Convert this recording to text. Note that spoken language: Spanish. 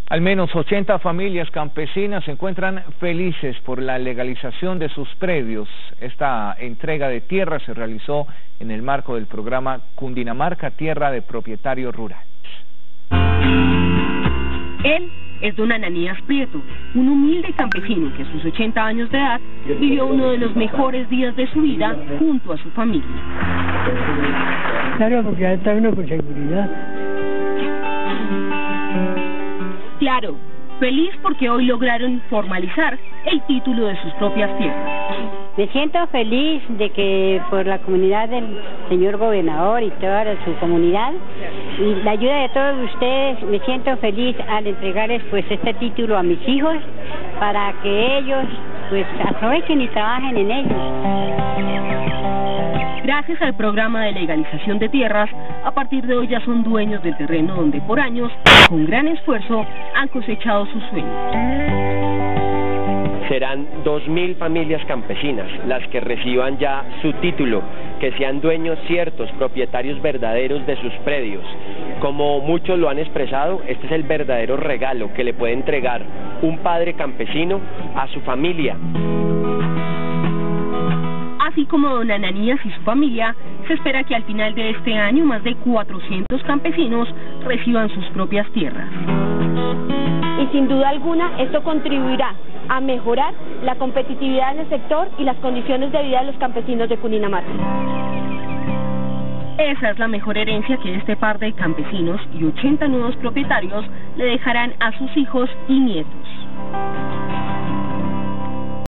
Al menos 80 familias campesinas se encuentran felices por la legalización de sus predios. Esta entrega de tierra se realizó en el marco del programa Cundinamarca Tierra de Propietarios Rurales. Él es don Ananías Prieto, un humilde campesino que a sus 80 años de edad vivió uno de los mejores días de su vida junto a su familia. Claro, porque ahí está uno con seguridad. Claro, feliz porque hoy lograron formalizar el título de sus propias tierras. Me siento feliz de que por la comunidad del señor gobernador y toda su comunidad y la ayuda de todos ustedes, me siento feliz al entregarles pues este título a mis hijos para que ellos pues aprovechen y trabajen en ellos. Gracias al programa de legalización de tierras, a partir de hoy ya son dueños del terreno donde por años, con gran esfuerzo, han cosechado sus sueños. Serán 2.000 familias campesinas las que reciban ya su título, que sean dueños ciertos, propietarios verdaderos de sus predios. Como muchos lo han expresado, este es el verdadero regalo que le puede entregar un padre campesino a su familia. Así como don Ananías y su familia, se espera que al final de este año más de 400 campesinos reciban sus propias tierras. Y sin duda alguna esto contribuirá a mejorar la competitividad en el sector y las condiciones de vida de los campesinos de Cundinamarca. Esa es la mejor herencia que este par de campesinos y 80 nuevos propietarios le dejarán a sus hijos y nietos.